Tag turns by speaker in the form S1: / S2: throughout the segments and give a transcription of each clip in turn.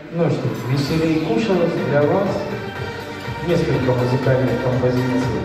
S1: Ну что, веселее кушалось для вас несколько музыкальных композиций.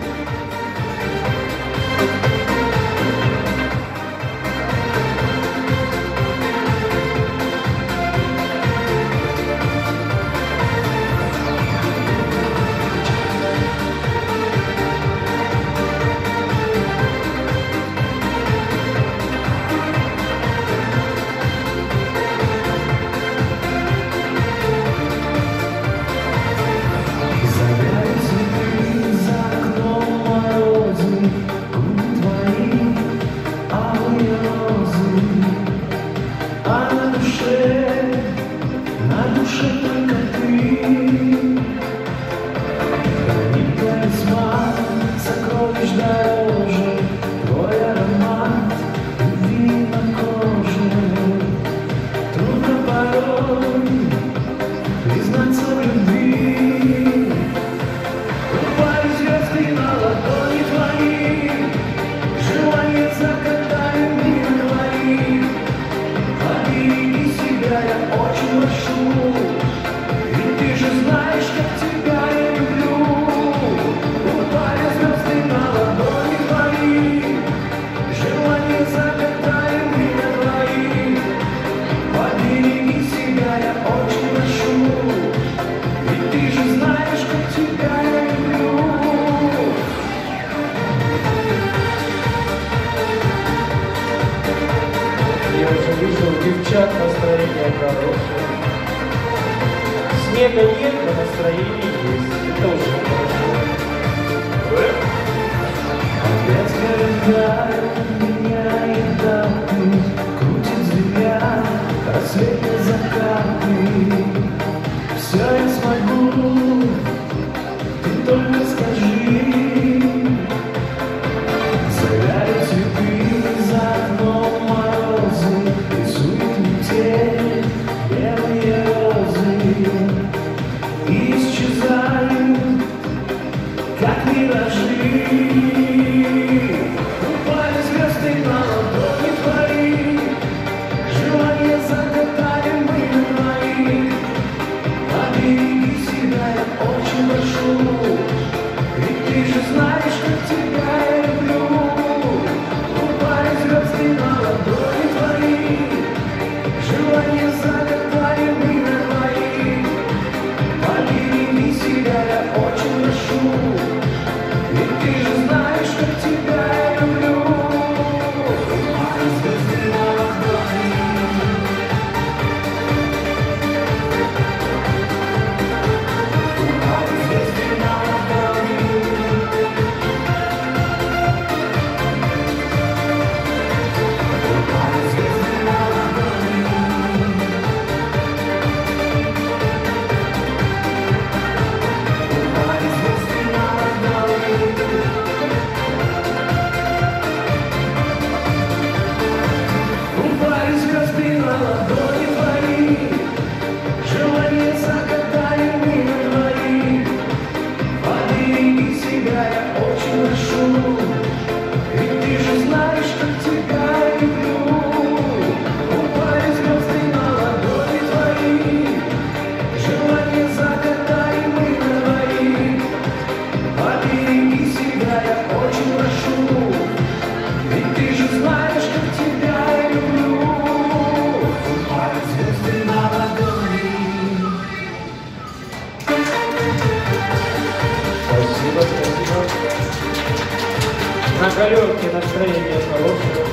S1: Девчат, настроение хорошее. Снега нет, но настроение есть. Это уже хорошо.
S2: Опять календарь меняет даты, крутит звенья рассветные закаты. Все я смогу, ты только скажи. Завяли цветы за окном морозы, рисует метель белые розы и исчезают, как миражи. Упали звезды на ладони твои, желание загадали мы твои. Побереги себя, я очень прошу, ведь ты же знаешь, как тебя я люблю. Упали звезды на ладони твои, желание загадали мы твои. Побереги себя, я очень прошу, ведь ты же знаешь, как тебя я люблю. Упали звезды на ладони. Упали звезды на ладони. Упали звезды на ладони. Упали звезды на ладони. Упали звезды на ладони твои, желание загадали мы твои. Побереги себя, я очень прошу, ведь ты же знаешь, как тебя я люблю. Упали звезды на ладони твои, желание загадали мы твои. Побереги себя, я очень прошу, ведь ты же знаешь, как тебя я люблю. Упали звезды на ладони.
S1: Спасибо, спасибо. На галерке настроение хорошее.